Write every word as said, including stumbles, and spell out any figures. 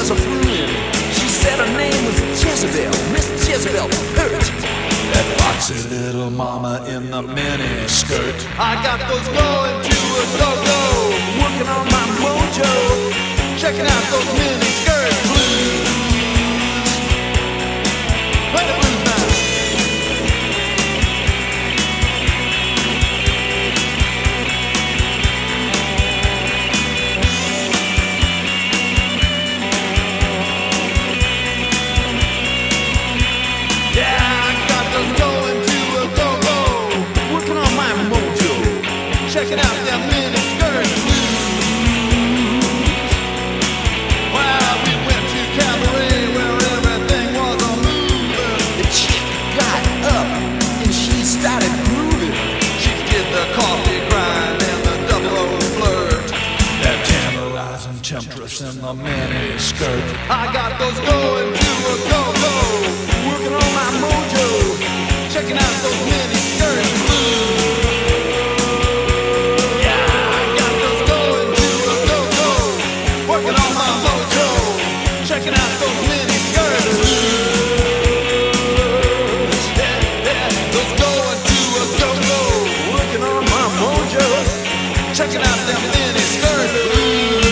was a friend. She said her name was Jezebel, Miss Jezebel Hurt. That foxy little mama in the mini skirt. I got those going to a go-go, Working on my mojo, checking out those mini skirt blues. Play the blues now. Yeah, I got those going to a go-go, working on my mojo. checking out them mini skirt blues. Well, we went to cabaret where everything was a moving. The chick got up and she started grooving. She did the coffee grind and the double O flirt. That tantalizing temptress in the mini skirt. I got those going to a go-go, Working on my mojo. checking out those mini skirt blues. Yeah, I got those going to a go-go, working on my mojo, checking out those mini skirt blues. Yeah, yeah, those going to a go-go, Working on my mojo. checking out them mini skirt blues.